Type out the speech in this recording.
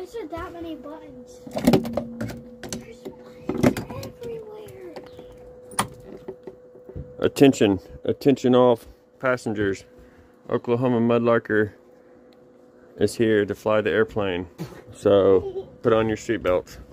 Why is there that many buttons? There's buttons everywhere. Attention all passengers. Oklahoma mudlarker is here to fly the airplane. So put on your seatbelts.